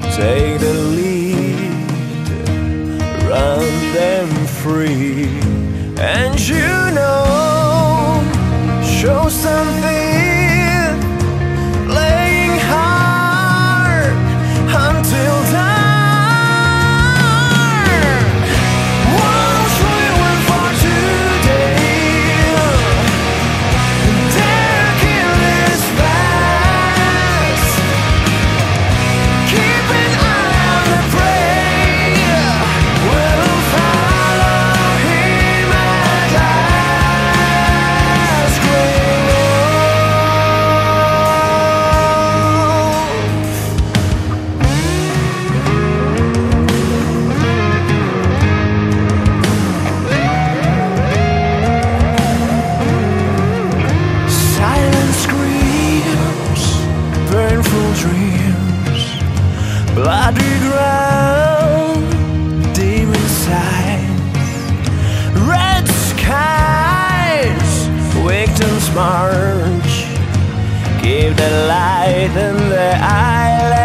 take the lead, run them free, and you know, show something, playing hard until dark. Won't we win for today? Dare kill this past. Keep an eye on the prey. We'll follow him at last. Grey wolf. Silent screams, painful dreams, bloody ground, demon sights, red skies, victims march. Keep the light in the eye.